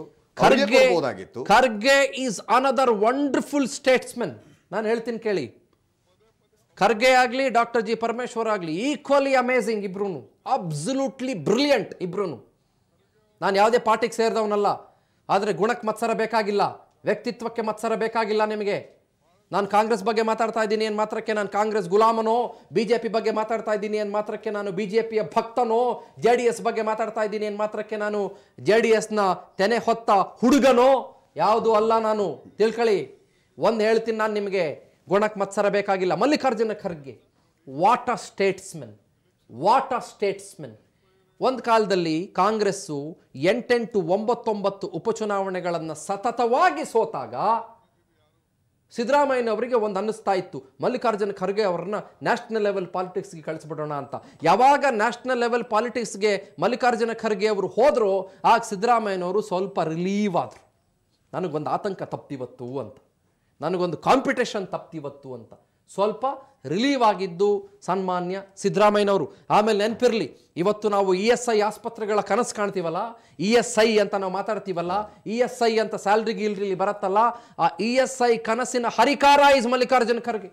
Kharge is another wonderful statesman. ನಾನು ಹೇಳ್ತೀನಿ ಕೇಳಿ, ಖರ್ಗೆ ಆಗಲಿ ಡಾಕ್ಟರ್ ಜಿ ಪರಮೇಶ್ವರ್ ಆಗಲಿ ಈಕ್ವಲಿ ಅಮೇಝಿಂಗ್ ಇಬ್ರು, ಅಬ್ಸಲ್ಯೂಟ್ಲಿ ಬ್ರಿಲಿಯಂಟ್ ಇಬ್ರು. ನಾನು ಯಾವುದೇ ಪಾರ್ಟಿಗೆ ಸೇರಿದವನಲ್ಲ, ಆದರೆ ಗುಣಕ್ಕೆ ಮತ್ಸರ ಬೇಕಾಗಿಲ್ಲ, ವ್ಯಕ್ತಿತ್ವಕ್ಕೆ ಮತ್ಸರ ಬೇಕಾಗಿಲ್ಲ ನಿಮಗೆ. ನಾನು ಕಾಂಗ್ರೆಸ್ ಬಗ್ಗೆ ಮಾತಾಡ್ತಾ ಇದ್ದೀನಿ ಏನು ಮಾತ್ರಕ್ಕೆ ನಾನು ಕಾಂಗ್ರೆಸ್ ಗುಲಾಮನೋ, BJP ಬಗ್ಗೆ ಮಾತಾಡ್ತಾ ಇದ್ದೀನಿ ಏನು ಮಾತ್ರಕ್ಕೆ ನಾನು BJPಯ ಭಕ್ತನೋ, JDS ಬಗ್ಗೆ ಮಾತಾಡ್ತಾ ಇದ್ದೀನಿ ಏನು ಮಾತ್ರಕ್ಕೆ ನಾನು JDSನ ತೆನೆ ಹೊತ್ತ ಹುಡುಗನೋ, ಯಾವುದೂ ಅಲ್ಲ ನಾನು. ತಿಳ್ಕೊಳ್ಳಿ, ಒಂದು ಹೇಳ್ತೀನಿ ನಾನು ನಿಮಗೆ, ಗುಣಕ್ಕೆ ಮತ್ಸರ ಬೇಕಾಗಿಲ್ಲ. Mallikarjuna Kharge what a statesmen, what a statesmen. ಒಂದು ಕಾಲದಲ್ಲಿ ಕಾಂಗ್ರೆಸ್ಸು 8 9 ಉಪಚುನಾವಣೆಗಳನ್ನು ಸತತವಾಗಿ ಸೋತಾಗ ಸಿದ್ದರಾಮಯ್ಯನವರಿಗೆ ಒಂದು ಅನ್ನಿಸ್ತಾ ಇತ್ತು, ಮಲ್ಲಿಕಾರ್ಜುನ ಖರ್ಗೆ ಅವರನ್ನ ನ್ಯಾಷನಲ್ ಲೆವೆಲ್ ಪಾಲಿಟಿಕ್ಸ್ಗೆ ಕಳಿಸ್ಬಿಡೋಣ ಅಂತ. ಯಾವಾಗ ನ್ಯಾಷನಲ್ ಲೆವೆಲ್ ಪಾಲಿಟಿಕ್ಸ್ಗೆ ಮಲ್ಲಿಕಾರ್ಜುನ ಖರ್ಗೆ ಅವರು ಹೋದ್ರು, ಆಗ ಸಿದ್ದರಾಮಯ್ಯನವರು ಸ್ವಲ್ಪ ರಿಲೀವ್ ಆದರು. ನನಗೊಂದು ಆತಂಕ ತಪ್ಪಿವತ್ತು ಅಂತ, ನನಗೊಂದು ಕಾಂಪಿಟೇಷನ್ ತಪ್ಪಿವತ್ತು ಅಂತ ಸ್ವಲ್ಪ ರಿಲೀವ್ ಆಗಿದ್ದು ಸನ್ಮಾನ್ಯ ಸಿದ್ದರಾಮಯ್ಯನವರು. ಆಮೇಲೆ ನೆನಪಿರಲಿ, ಇವತ್ತು ನಾವು ESI ಆಸ್ಪತ್ರೆಗಳ ಕನಸು ಕಾಣ್ತೀವಲ್ಲ, ESI ಅಂತ ನಾವು ಮಾತಾಡ್ತೀವಲ್ಲ, ESI ಅಂತ ಸ್ಯಾಲ್ರಿ ಗೀಲ್ರಿಲಿ ಬರುತ್ತಲ್ಲ, ಆ ESI ಕನಸಿನ ಹರಿಕಾರ ಇಸ್ ಮಲ್ಲಿಕಾರ್ಜುನ ಖರ್ಗೆ.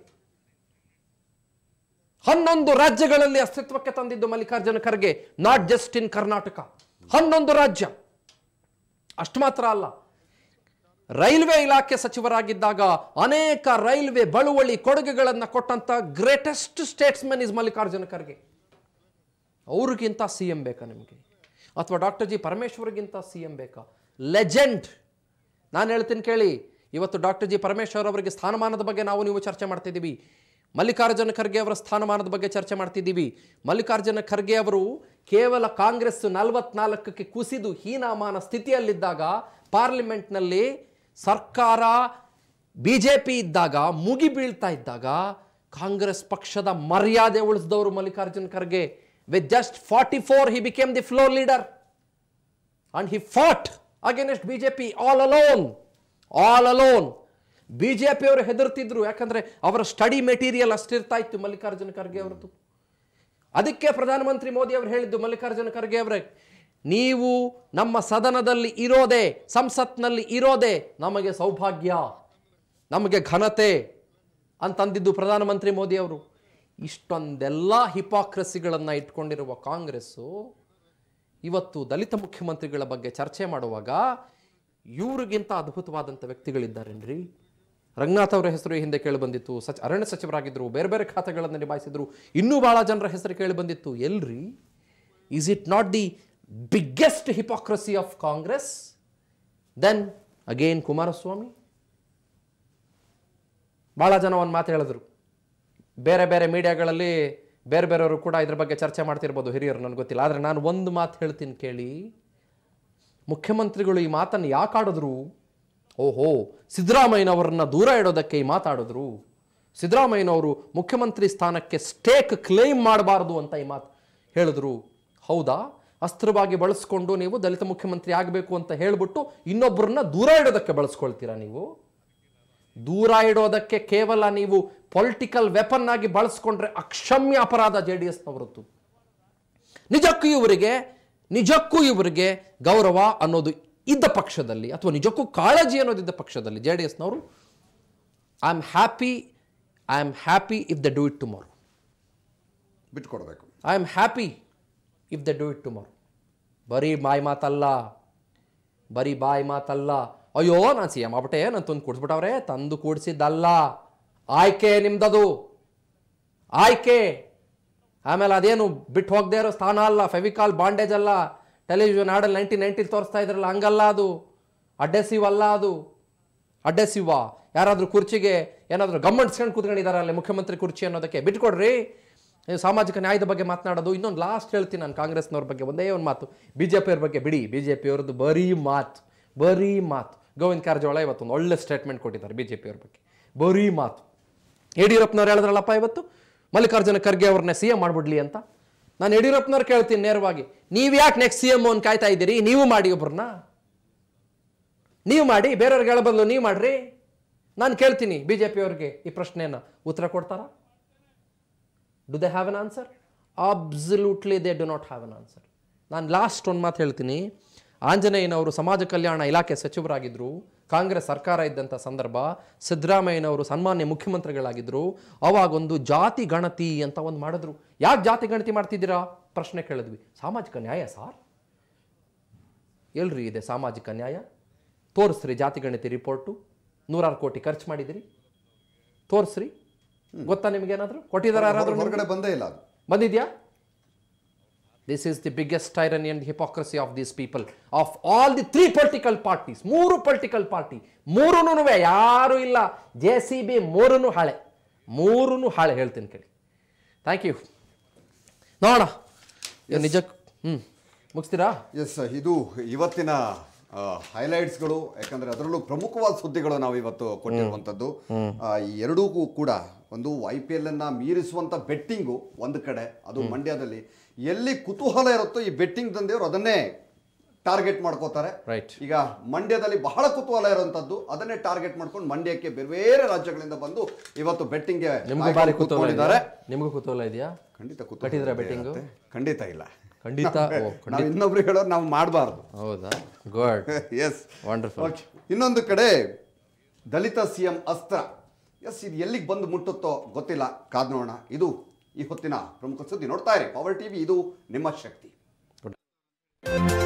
11 ರಾಜ್ಯಗಳಲ್ಲಿ ಅಸ್ತಿತ್ವಕ್ಕೆ ತಂದಿದ್ದು Mallikarjuna Kharge, not just in Karnataka. 11 ರಾಜ್ಯ. ಅಷ್ಟು ಮಾತ್ರ ಅಲ್ಲ, ರೈಲ್ವೆ ಇಲಾಖೆ ಸಚಿವರಾಗಿದ್ದಾಗ ಅನೇಕ ರೈಲ್ವೆ ಬಳುವಳಿ ಕೊಡುಗೆಗಳನ್ನು ಕೊಟ್ಟಂತ greatest statesman is Mallikarjuna Kharge. ಅವ್ರಿಗಿಂತ CM ಬೇಕಾ ನಿಮಗೆ? ಅಥವಾ ಡಾಕ್ಟರ್ ಜಿ ಪರಮೇಶ್ವರ್ಗಿಂತ CM ಬೇಕಾ? ಲೆಜೆಂಡ್. ನಾನು ಹೇಳ್ತೀನಿ ಕೇಳಿ, ಇವತ್ತು ಡಾಕ್ಟರ್ ಜಿ ಪರಮೇಶ್ವರ್ ಅವರಿಗೆ ಸ್ಥಾನಮಾನದ ಬಗ್ಗೆ ನಾವು ನೀವು ಚರ್ಚೆ ಮಾಡ್ತಿದ್ದೀವಿ, ಮಲ್ಲಿಕಾರ್ಜುನ ಖರ್ಗೆ ಅವರ ಸ್ಥಾನಮಾನದ ಬಗ್ಗೆ ಚರ್ಚೆ ಮಾಡ್ತಿದ್ದೀವಿ. ಮಲ್ಲಿಕಾರ್ಜುನ ಖರ್ಗೆ ಅವರು ಕೇವಲ ಕಾಂಗ್ರೆಸ್ 44ಕ್ಕೆ ಕುಸಿದು ಹೀನಾಮಾನ ಸ್ಥಿತಿಯಲ್ಲಿದ್ದಾಗ, ಪಾರ್ಲಿಮೆಂಟ್ನಲ್ಲಿ ಸರ್ಕಾರ BJP ಇದ್ದಾಗ, ಮುಗಿ ಬೀಳ್ತಾ ಇದ್ದಾಗ, ಕಾಂಗ್ರೆಸ್ ಪಕ್ಷದ ಮರ್ಯಾದೆ ಉಳಿಸಿದವರು Mallikarjuna Kharge. With just 44 he became the floor leader and he fought against BJP all alone. BJP ಅವರು ಹೆದರ್ತಿದ್ರು, ಯಾಕಂದ್ರೆ ಅವರ ಸ್ಟಡಿ ಮೆಟೀರಿಯಲ್ ಅಷ್ಟಿರ್ತಾ ಇತ್ತು ಮಲ್ಲಿಕಾರ್ಜುನ ಖರ್ಗೆ ಅವರದ್ದು. ಅದಕ್ಕೆ ಪ್ರಧಾನಮಂತ್ರಿ ಮೋದಿ ಅವರು ಹೇಳಿದ್ದು ಮಲ್ಲಿಕಾರ್ಜುನ ಖರ್ಗೆ ಅವರೇ, ನೀವು ನಮ್ಮ ಸದನದಲ್ಲಿ ಇರೋದೇ, ಸಂಸತ್ನಲ್ಲಿ ಇರೋದೇ ನಮಗೆ ಸೌಭಾಗ್ಯ, ನಮಗೆ ಘನತೆ ಅಂತಂದಿದ್ದು ಪ್ರಧಾನಮಂತ್ರಿ ಮೋದಿ ಅವರು. ಇಷ್ಟೊಂದೆಲ್ಲ ಹಿಪಾಕ್ರಸಿಗಳನ್ನು ಇಟ್ಕೊಂಡಿರುವ ಕಾಂಗ್ರೆಸ್ಸು ಇವತ್ತು ದಲಿತ ಮುಖ್ಯಮಂತ್ರಿಗಳ ಬಗ್ಗೆ ಚರ್ಚೆ ಮಾಡುವಾಗ ಇವ್ರಿಗಿಂತ ಅದ್ಭುತವಾದಂಥ ವ್ಯಕ್ತಿಗಳಿದ್ದಾರೇನ್ರಿ? ರಂಗನಾಥ್ ಅವರ ಹೆಸರು ಹಿಂದೆ ಕೇಳಿ ಬಂದಿತ್ತು, ಅರಣ್ಯ ಸಚಿವರಾಗಿದ್ದರು, ಬೇರೆ ಬೇರೆ ಖಾತೆಗಳನ್ನು ನಿಭಾಯಿಸಿದ್ರು, ಇನ್ನೂ ಭಾಳ ಜನರ ಹೆಸರು ಕೇಳಿ ಬಂದಿತ್ತು. ಎಲ್ರಿ? Is it not the biggest hypocrisy of Congress? Then again Kumaraswamy. ಭಾಳ ಜನ ಒಂದು ಮಾತು ಹೇಳಿದ್ರು, ಬೇರೆ ಬೇರೆ ಮೀಡಿಯಾಗಳಲ್ಲಿ ಬೇರೆ ಬೇರೆಯವರು ಕೂಡ ಇದ್ರ ಬಗ್ಗೆ ಚರ್ಚೆ ಮಾಡ್ತಿರ್ಬೋದು, ಹಿರಿಯರು, ನನಗೆ ಗೊತ್ತಿಲ್ಲ. ಆದರೆ ನಾನು ಒಂದು ಮಾತು ಹೇಳ್ತೀನಿ ಕೇಳಿ. ಮುಖ್ಯಮಂತ್ರಿಗಳು ಈ ಮಾತನ್ನು ಯಾಕೆ ಆಡಿದ್ರು? ಓಹೋ, ಸಿದ್ದರಾಮಯ್ಯನವರನ್ನ ದೂರ ಇಡೋದಕ್ಕೆ ಈ ಮಾತಾಡಿದ್ರು. ಸಿದ್ದರಾಮಯ್ಯನವರು ಮುಖ್ಯಮಂತ್ರಿ ಸ್ಥಾನಕ್ಕೆ ಸ್ಟೇಕ್ ಕ್ಲೇಮ್ ಮಾಡಬಾರ್ದು ಅಂತ ಈ ಮಾತು ಹೇಳಿದ್ರು. ಹೌದಾ? ಅಸ್ತ್ರವಾಗಿ ಬಳಸ್ಕೊಂಡು ನೀವು ದಲಿತ ಮುಖ್ಯಮಂತ್ರಿ ಆಗಬೇಕು ಅಂತ ಹೇಳ್ಬಿಟ್ಟು ಇನ್ನೊಬ್ಬರನ್ನ ದೂರ ಇಡೋದಕ್ಕೆ ಬಳಸ್ಕೊಳ್ತೀರಾ ನೀವು? ದೂರ ಇಡೋದಕ್ಕೆ ಕೇವಲ ನೀವು ಪೊಲಿಟಿಕಲ್ ವೆಪನ್ ಆಗಿ ಬಳಸ್ಕೊಂಡ್ರೆ ಅಕ್ಷಮ್ಯ ಅಪರಾಧ JDSನವರದ್ದು. ನಿಜಕ್ಕೂ ಇವರಿಗೆ ಗೌರವ ಅನ್ನೋದು ಇದ್ದ ಪಕ್ಷದಲ್ಲಿ, ಅಥವಾ ನಿಜಕ್ಕೂ ಕಾಳಜಿ ಅನ್ನೋದಿದ್ದ ಪಕ್ಷದಲ್ಲಿ JDSನವರು I am happy if they do it tomorrow. ಬಿಟ್ಕೊಡ್ಬೇಕು. I am happy if they do it tomorrow. ಬರೀ ಬಾಯಿ ಮಾತಲ್ಲ. ಅಯ್ಯೋ, ನಾನು CM ಆಗ್ಬಿಟ್ಟೆ, ನಾನು ತಂದು ಕೂಡಿಸ್ಬಿಟ್ಟವ್ರೆ. ತಂದು ಕೂಡಿಸಿದ್ದಲ್ಲ, ಆಯ್ಕೆ ನಿಮ್ದದು, ಆಯ್ಕೆ. ಆಮೇಲೆ ಅದೇನು ಬಿಟ್ಟು ಹೋಗದೆ ಇರೋ ಸ್ಥಾನ ಅಲ್ಲ, ಫೆವಿಕಾಲ್ ಬಾಂಡೇಜ್ ಅಲ್ಲ, ಟೆಲಿವಿಷನ್ ಆಡಲ್ಲಿ 1990 ತೋರಿಸ್ತಾ ಇದ್ರಲ್ಲ, ಹಂಗಲ್ಲ ಅದು. ಅಡ್ಡೆಸಿವ್ ಅಲ್ಲ ಅದು. ಅಡ್ಡೆಸಿವ ಯಾರಾದರೂ ಕುರ್ಚಿಗೆ ಏನಾದರೂ ಗಮ್ಮಂಟ್ಸ್ಕೊಂಡು ಕೂತ್ಕೊಂಡಿದ್ದಾರೆ ಅಲ್ಲಿ ಮುಖ್ಯಮಂತ್ರಿ ಕುರ್ಚಿ ಅನ್ನೋದಕ್ಕೆ? ಬಿಟ್ಕೊಡ್ರಿ. ಸಾಮಾಜಿಕ ನ್ಯಾಯದ ಬಗ್ಗೆ ಮಾತನಾಡೋದು. ಇನ್ನೊಂದು ಲಾಸ್ಟ್ ಹೇಳ್ತೀನಿ ನಾನು ಕಾಂಗ್ರೆಸ್ನವ್ರ ಬಗ್ಗೆ ಒಂದೇ ಒಂದು ಮಾತು. BJP ಬಗ್ಗೆ ಬಿಡಿ, BJP ಅವ್ರದ್ದು ಬರೀ ಮಾತು. ಗೋವಿಂದ ಕಾರಜೋಳ ಇವತ್ತೊಂದು ಒಳ್ಳೆ ಸ್ಟೇಟ್ಮೆಂಟ್ ಕೊಟ್ಟಿದ್ದಾರೆ BJP ಅವ್ರ ಬಗ್ಗೆ. ಬರೀ ಮಾತು. ಯಡಿಯೂರಪ್ಪನವ್ರು ಹೇಳಿದ್ರಲ್ಲಪ್ಪ ಇವತ್ತು ಮಲ್ಲಿಕಾರ್ಜುನ ಖರ್ಗೆ ಅವ್ರನ್ನ CM ಮಾಡ್ಬಿಡ್ಲಿ ಅಂತ. ನಾನು ಯಡಿಯೂರಪ್ಪನವ್ರು ಕೇಳ್ತೀನಿ ನೇರವಾಗಿ, ನೀವು ಯಾಕೆ ನೆಕ್ಸ್ಟ್ CM ಅನ್ನು ಕಾಯ್ತಾ ಇದ್ದೀರಿ? ನೀವು ಮಾಡಿ, ಒಬ್ಬರನ್ನ ನೀವು ಮಾಡಿ, ಬೇರೆಯವ್ರಿಗೆ ಹೇಳೋ ಬದಲು ನೀವು ಮಾಡ್ರಿ. ನಾನು ಕೇಳ್ತೀನಿ BJP ಅವ್ರಿಗೆ ಈ ಪ್ರಶ್ನೆಯನ್ನು, ಉತ್ತರ ಕೊಡ್ತಾರಾ? Do they have an answer? Absolutely they do not have an answer. ನಾನು ಲಾಸ್ಟ್ ಒಂದು ಮಾತು ಹೇಳ್ತೀನಿ. ಆಂಜನೇಯನವರು ಸಮಾಜ ಕಲ್ಯಾಣ ಇಲಾಖೆ ಸಚಿವರಾಗಿದ್ದರು, ಕಾಂಗ್ರೆಸ್ ಸರ್ಕಾರ ಇದ್ದಂಥ ಸಂದರ್ಭ. ಸಿದ್ದರಾಮಯ್ಯನವರು ಸನ್ಮಾನ್ಯ ಮುಖ್ಯಮಂತ್ರಿಗಳಾಗಿದ್ದರು. ಅವಾಗೊಂದು ಜಾತಿ ಗಣತಿ ಅಂತ ಒಂದು ಮಾಡಿದ್ರು. ಯಾಕೆ ಜಾತಿ ಗಣತಿ ಮಾಡ್ತಿದ್ದೀರಾ ಪ್ರಶ್ನೆ ಕೇಳಿದ್ವಿ. ಸಾಮಾಜಿಕ ನ್ಯಾಯ ಸಾರ್. ಎಲ್ರಿ ಇದೆ ಸಾಮಾಜಿಕ ನ್ಯಾಯ? ತೋರಿಸ್ರಿ ಜಾತಿ ಗಣತಿ ರಿಪೋರ್ಟು. 100 ಕೋಟಿ ಖರ್ಚು ಮಾಡಿದಿರಿ, ತೋರಿಸ್ರಿ. ಗೊತ್ತಾ ನಿಮಗೇನಾದರೂ? ಕೊಟ್ಟಿದ್ದಾರೆ ಯಾರಾದರೂ? ಹೊರಗಡೆ ಬಂದೇ ಇಲ್ಲ. ಅದು ಬಂದಿದ್ಯಾ? This is the biggest tyranny and hypocrisy of these people. Of all the 3 political parties, 3 political party, 3 ಯಾರು ಇಲ್ಲ. JCB 3 ಹಾಳೆ ಹೇಳ್ತೀನಿ ಕೇಳಿ. Thank you. ನೋಡೋಣ ನಿಜಕ್ಕೂ ಮುಗಿಸ್ತೀರಾ? ಎಸ್, ಇದು ಇವತ್ತಿನ ಹೈಲೈಟ್ಸ್ಗಳು. ಯಾಕಂದ್ರೆ ಅದರಲ್ಲೂ ಪ್ರಮುಖವಾದ ಸುದ್ದಿಗಳು ನಾವು ಇವತ್ತು ಕೊಟ್ಟಿರುವಂಥದ್ದು. ಈ ಎರಡೂ ಕೂಡ ಒಂದು IPL ಅನ್ನ ಮೀರಿಸುವಂತ ಬೆಟ್ಟಿಂಗು ಒಂದು ಕಡೆ, ಅದು ಮಂಡ್ಯದಲ್ಲಿ. ಎಲ್ಲಿ ಕುತೂಹಲ ಇರುತ್ತೋ ಈ ಬೆಟ್ಟಿಂಗ್ ದಂಧೆಯವರು ಅದನ್ನೇ ಟಾರ್ಗೆಟ್ ಮಾಡ್ಕೋತಾರೆ. ಈಗ ಮಂಡ್ಯದಲ್ಲಿ ಬಹಳ ಕುತೂಹಲ ಇರುವಂತದ್ದು, ಅದನ್ನೇ ಟಾರ್ಗೆಟ್ ಮಾಡ್ಕೊಂಡು ಮಂಡ್ಯಕ್ಕೆ ಬೇರೆ ಬೇರೆ ರಾಜ್ಯಗಳಿಂದ ಬಂದು ಇವತ್ತು ಬೆಟ್ಟಿಂಗ್ಗೆ ಕೂತ್ಕೊಂಡಿದ್ದಾರೆ. ನಿಮಗೂ ಕುತೂಹಲ ಇದೆಯಾ? ಖಂಡಿತ ಕಟ್ಟಿದ್ರೆ ಬೆಟ್ಟಿಂಗ್? ಖಂಡಿತ ಇಲ್ಲ. ಖಂಡಿತ ನಾವು ಇನ್ನೊಬ್ರಿಗೆ ಹೇಳೋರು ನಾವು ಮಾಡಬಾರ್ದು. ಹೌದಾ? ಗುಡ್. Yes, wonderful. ಇನ್ನೊಂದು ಕಡೆ ದಲಿತ CM ಅಸ್ತ್ರ. ಎಸ್, ಇದು ಎಲ್ಲಿಗೆ ಬಂದು ಮುಟ್ಟುತ್ತೋ ಗೊತ್ತಿಲ್ಲ, ಕಾದ್ ನೋಡೋಣ. ಇದು ಈ ಹೊತ್ತಿನ ಪ್ರಮುಖ ಸುದ್ದಿ. ನೋಡ್ತಾ ಇರಿ ಪವರ್ TV, ಇದು ನಿಮ್ಮ ಶಕ್ತಿ.